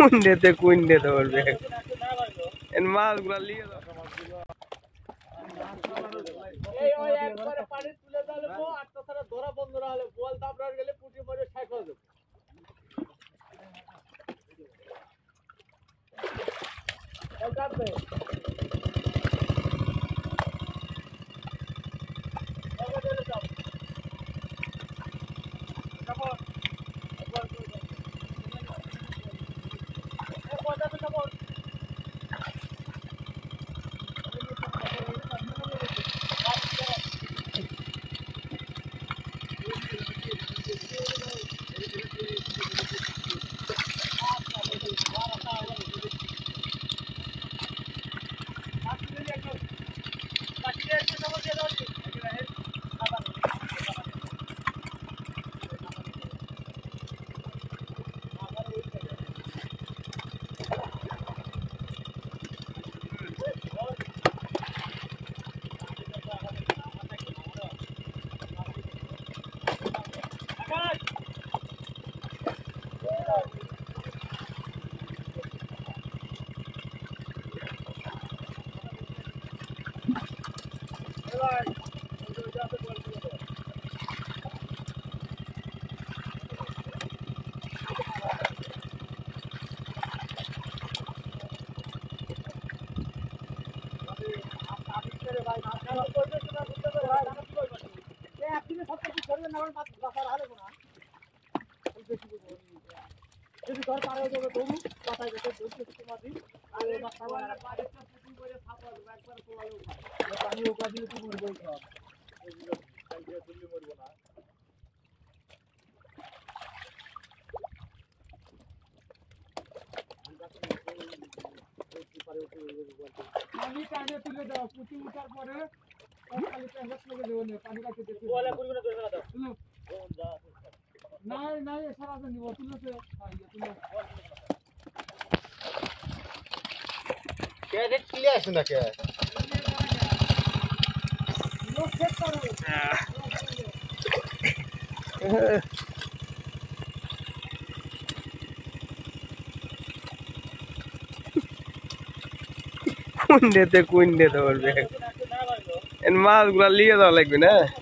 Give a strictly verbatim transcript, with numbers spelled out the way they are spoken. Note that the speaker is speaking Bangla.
কুইন্ডেতে কুইন্ডে ধরবে মাছগুলা লিয়ে যাও। ধরা বন্ধ না হলে বল তাপড়ার গেলে পুঁটি মরে শেষ হয়ে যাবে। পানি টানে তুলে দাও, পুঁটি উঠার পরে খালি প্যাকেট লেগে দেবো না, পানি কাছে দেখতে নাই নাই সারা দিন নিব তুলেছে ক্যারেট ক্লিয়ে আসে না কে লোক চেক করো কুইন্ডেতে কুইন্ডে ধরবে মাছগুলা লিয়ে যাওয়া লাগবে না।